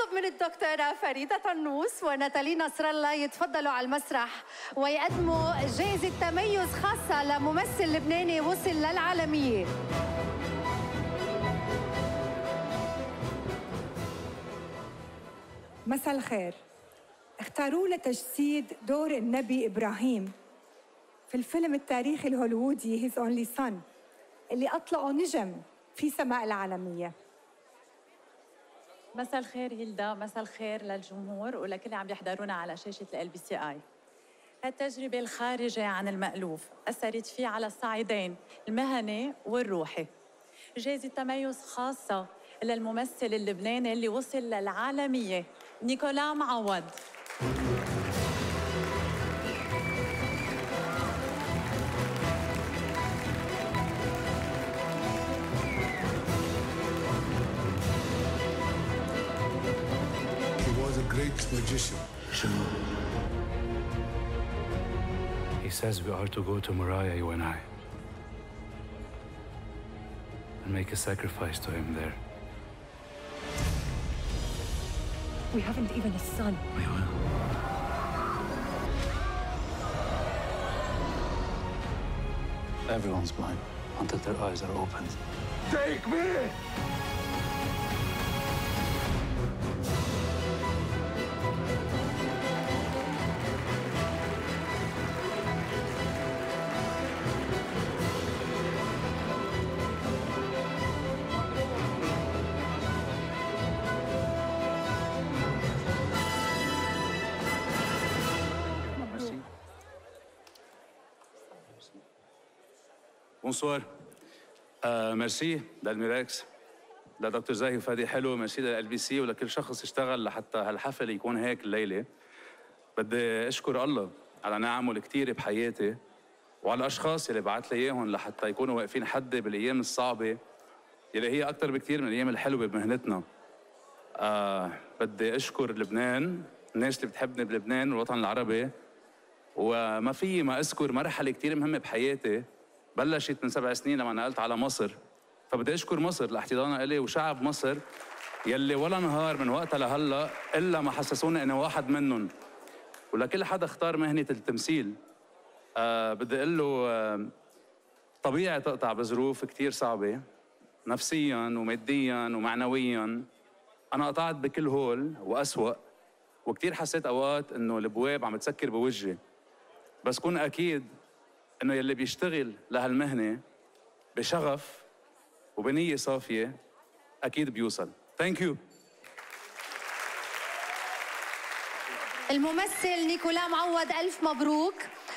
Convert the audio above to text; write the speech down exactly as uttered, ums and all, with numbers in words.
نطلب من الدكتورة فريدة طنوس وناتالي نصر الله يتفضلوا على المسرح ويقدموا جائزة تميز خاصة لممثل لبناني وصل للعالمية. مساء الخير. اختاروه لتجسيد دور النبي إبراهيم في الفيلم التاريخي الهوليوودي His Only Son اللي أطلقوا نجم في سماء العالمية. مساء الخير هيلدا، مساء الخير للجمهور ولكل اللي عم يحضرونا على شاشة ال بي سي آي. هالتجربة الخارجة عن المألوف أثرت فيه على الصعيدين المهني والروحي. جائزة تميز خاصة للممثل اللبناني اللي وصل للعالمية نيكولا معوض. Great magician. He says we are to go to Moriah, you and I, and make a sacrifice to him there. We haven't even a son. We will. Everyone's blind until their eyes are opened. Take me! بونسوار. آه ميرسي للميراكس، لدكتور زاهي وفادي حلو، ميرسي لل بي سي ولكل شخص اشتغل لحتى هالحفل يكون هيك الليله. بدي اشكر الله على نعمه الكثيره بحياتي وعلى الاشخاص اللي بعت لي اياهم لحتى يكونوا واقفين حدي بالايام الصعبه يلي هي اكثر بكثير من الايام الحلوه بمهنتنا. آه بدي اشكر لبنان، الناس اللي بتحبني بلبنان والوطن العربي، وما في ما اذكر مرحله كثير مهمه بحياتي بلشت من سبع سنين لما نقلت على مصر. فبدي اشكر مصر لاحتضانها الي وشعب مصر يلي ولا نهار من وقتها لهلا الا ما حسسوني اني واحد منهم. ولكل حدا اختار مهنه التمثيل آه بدي اقول له آه طبيعي تقطع بظروف كثير صعبه نفسيا وماديا ومعنويا. انا قطعت بكل هول واسوأ، وكثير حسيت اوقات انه الابواب عم تسكر بوجهي، بس كون اكيد انه يلي بيشتغل لهالمهنه بشغف وبنيه صافيه اكيد بيوصل. ثانك يو. الممثل نيكولا معوض، الف مبروك.